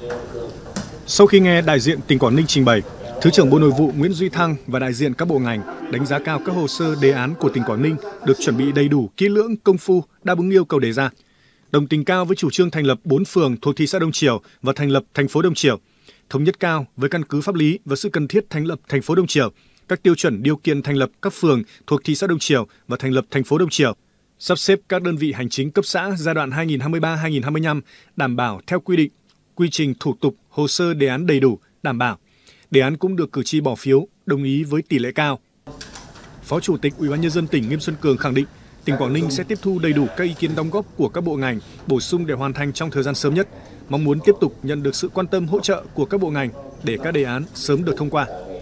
Sau khi nghe đại diện tỉnh Quảng Ninh trình bày, Thứ trưởng Bộ Nội vụ Nguyễn Duy Thăng và đại diện các bộ ngành đánh giá cao các hồ sơ đề án của tỉnh Quảng Ninh được chuẩn bị đầy đủ, kỹ lưỡng, công phu, đáp ứng yêu cầu đề ra. Đồng tình cao với chủ trương thành lập 4 phường thuộc thị xã Đông Triều và thành lập thành phố Đông Triều. Thống nhất cao với căn cứ pháp lý và sự cần thiết thành lập thành phố Đông Triều, các tiêu chuẩn điều kiện thành lập các phường thuộc thị xã Đông Triều và thành lập thành phố Đông Triều. Sắp xếp các đơn vị hành chính cấp xã giai đoạn 2023-2025 đảm bảo theo quy định, quy trình thủ tục, hồ sơ đề án đầy đủ, đảm bảo. Đề án cũng được cử tri bỏ phiếu, đồng ý với tỷ lệ cao. Phó Chủ tịch UBND tỉnh Nghiêm Xuân Cường khẳng định, tỉnh Quảng Ninh sẽ tiếp thu đầy đủ các ý kiến đóng góp của các bộ ngành, bổ sung để hoàn thành trong thời gian sớm nhất, mong muốn tiếp tục nhận được sự quan tâm hỗ trợ của các bộ ngành để các đề án sớm được thông qua.